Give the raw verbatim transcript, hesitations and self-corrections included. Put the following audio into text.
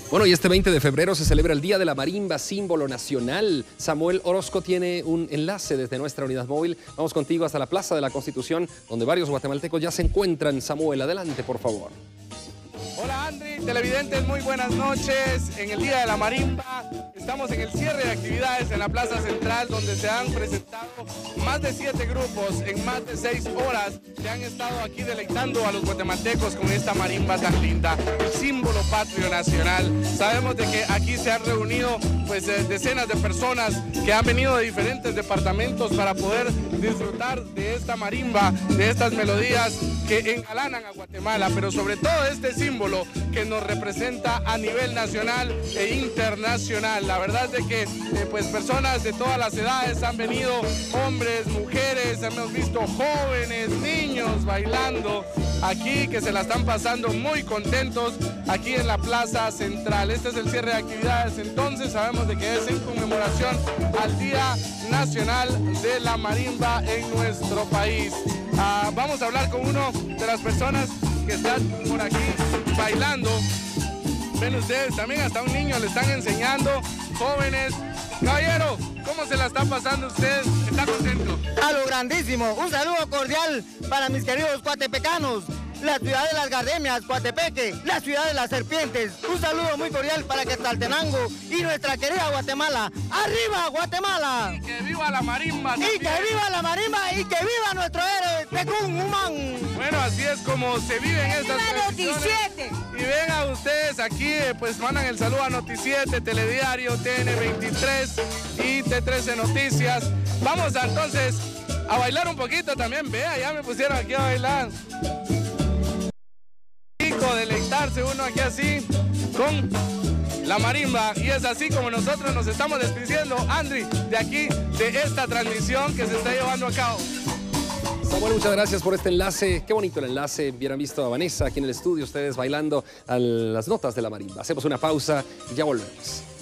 Bueno, y este veinte de febrero se celebra el Día de la Marimba, símbolo nacional. Samuel Orozco tiene un enlace desde nuestra unidad móvil. Vamos contigo hasta la Plaza de la Constitución, donde varios guatemaltecos ya se encuentran. Samuel, adelante, por favor. Hola, Andri, televidentes, muy buenas noches. En el Día de la Marimba estamos en el cierre de actividades en la Plaza Central, donde se han presentado más de siete grupos en más de seis horas que han estado aquí deleitando a los guatemaltecos con esta marimba tan linda, el símbolo patrio nacional. Sabemos de que aquí se han reunido pues decenas de personas que han venido de diferentes departamentos para poder disfrutar de esta marimba, de estas melodías que engalanan a Guatemala, pero sobre todo este símbolo que nos representa a nivel nacional e internacional. La verdad es de que eh, pues personas de todas las edades han venido, hombres, mujeres, hemos visto jóvenes, niños bailando aquí, que se la están pasando muy contentos aquí en la Plaza Central. Este es el cierre de actividades, entonces sabemos de que es en conmemoración al Día Nacional de la Marimba en nuestro país. Ah, vamos a hablar con uno de las personas que están por aquí bailando. Ven ustedes, también hasta un niño le están enseñando, jóvenes. Caballero, ¿cómo se la está pasando usted? ¿Está contento? A lo grandísimo. Un saludo cordial para mis queridos cuatepecanos, la ciudad de las gardemias, Coatepeque, la ciudad de las serpientes. Un saludo muy cordial para Quetzaltenango y nuestra querida Guatemala. ¡Arriba, Guatemala! Y que viva la marimba. Y también. que viva la marimba y que viva nuestro héroe, Tecún Humán. Bueno, así es como se viven estas tradiciones. Noticiete. Y ven a ustedes aquí, eh, pues mandan el saludo a Noticiete, Telediario, T N veintitrés y T trece Noticias. Vamos a, entonces a bailar un poquito también. Vea, ya me pusieron aquí a bailar. Deleitarse uno aquí así con la marimba, y es así como nosotros nos estamos despidiendo, Andri, de aquí, de esta transmisión que se está llevando a cabo. Samuel, muchas gracias por este enlace. Qué bonito el enlace. Hubieran visto a Vanessa aquí en el estudio, ustedes bailando a las notas de la marimba. Hacemos una pausa y ya volvemos.